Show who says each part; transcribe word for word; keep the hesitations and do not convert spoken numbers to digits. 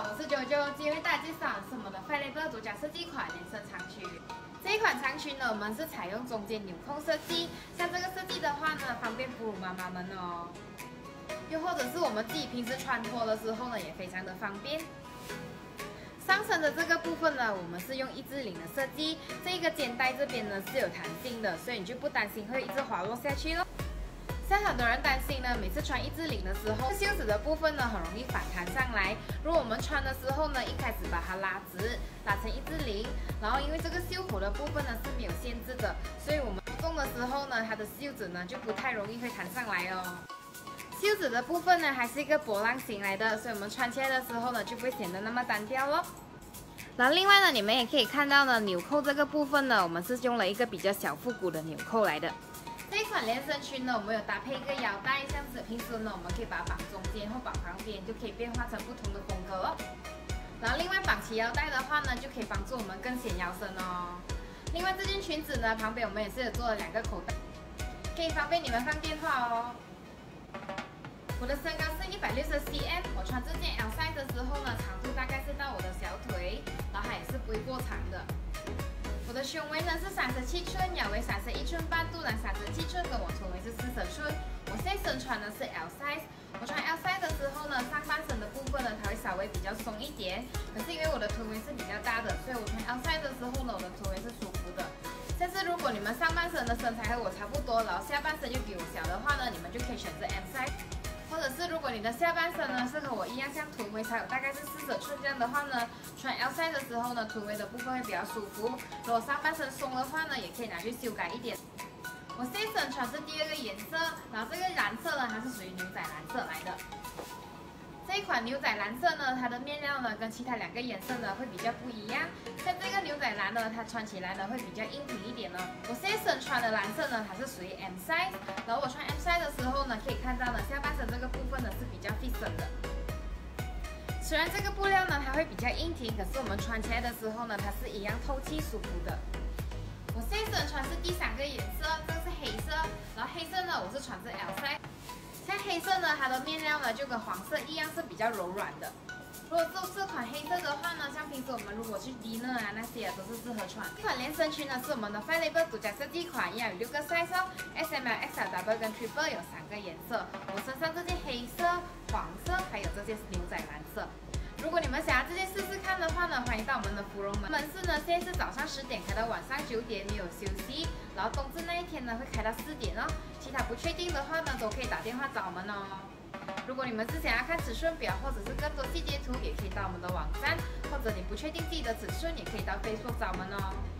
Speaker 1: 我是九九，今天为大家介绍的是我们的 Firebird 独家设计款连身长裙。这一款长裙呢，我们是采用中间纽扣设计，像这个设计的话呢，方便哺乳妈妈们哦。又或者是我们自己平时穿脱的时候呢，也非常的方便。上身的这个部分呢，我们是用一字领的设计，这一个肩带这边呢是有弹性的，所以你就不担心会一直滑落下去咯。像很多人担心呢，每次穿一字领的时候，袖子的部分呢很容易反弹上来。如果我们穿的时候呢，一开始把它拉直，拉成一字领，然后因为这个袖口的部分呢是没有限制的，所以我们动的时候呢，它的袖子呢就不太容易会弹上来哦。袖子的部分呢还是一个波浪形来的，所以我们穿起来的时候呢就不会显得那么单调咯。然后另外呢，你们也可以看到呢，纽扣这个部分呢，我们是用了一个比较小复古的纽扣来的。这一款连身裙呢，我们有搭配一个腰带，这样子平时呢，我们可以把它绑中间或绑旁边，就可以变化成不同的风格哦。然后另外绑起腰带的话呢，就可以帮助我们更显腰身哦。另外这件裙子呢，旁边我们也是有做了两个口袋，可以方便你们放电话哦。我的身高是一百六十 C M， 我穿这件 L size 的时候呢，长度大概是到我的小腿，然后它也是不会过长的。我的胸围呢是三十七寸，腰围三十一寸半，肚腩三十七寸，跟我臀围是四十寸。我现在身穿的是 L size， 我穿 L size 的时候呢，上半身的部分呢，它会稍微比较松一点。可是因为我的臀围是比较大的，所以我穿 L size 的时候呢，我的臀围是舒服的。但是如果你们上半身的身材和我差不多，然后下半身又比我小的话呢，你们就可以选择 M size。或者是如果你的下半身呢是和我一样，像臀围才有大概是四十寸这样的话呢，穿 L size 的时候呢，臀围的部分会比较舒服。如果上半身松的话呢，也可以拿去修改一点。我现在身穿是第二个颜色，然后这个蓝色呢，它是属于牛仔蓝色来的。这一款牛仔蓝色呢，它的面料呢跟其他两个颜色呢会比较不一样。像这个牛仔蓝呢，它穿起来呢会比较硬挺一点呢。我现在身穿的蓝色呢，它是属于 M size， 然后我穿 M size 的时候呢，可以看到呢下半身这个部分呢是比较 fit 身的。虽然这个布料呢它会比较硬挺，可是我们穿起来的时候呢，它是一样透气舒服的。我现在身穿是第三个颜色，这个是黑色，然后黑色呢我是穿是 L size。像黑色呢，它的面料呢就跟黄色一样是比较柔软的。如果做这款黑色的话呢，像平时我们如果去 dinner 啊那些啊都是适合穿。这款连身裙呢是我们的 Firebird 独家设计款，一样有六个 size 哦 ，S M L、X L、W 跟 Triple 有三个颜色。我身上这件黑色、黄色，还有这件牛仔蓝色。如果你们想要这件试试看的话呢，欢迎到我们的芙蓉门门市呢，现在是早上十点开到晚上九点，没有休息。然后冬至那一天呢会开到四点哦，其他不确定的话呢都可以打电话找我们哦。如果你们是想要看尺寸表或者是更多细节图，也可以到我们的网站，或者你不确定自己的尺寸，也可以到 Facebook 找我们哦。